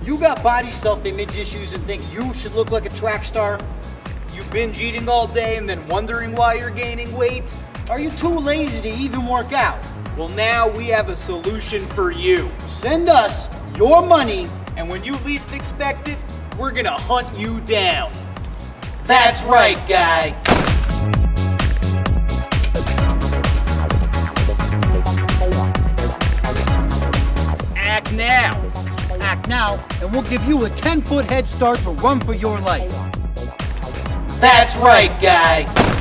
You got body self-image issues and think you should look like a track star? You binge eating all day and then wondering why you're gaining weight? Are you too lazy to even work out? Well, now we have a solution for you. Send us your money, and when you least expect it, we're gonna hunt you down. That's right, guy. Act now. Act now, and we'll give you a 10-foot head start to run for your life. That's right, guy.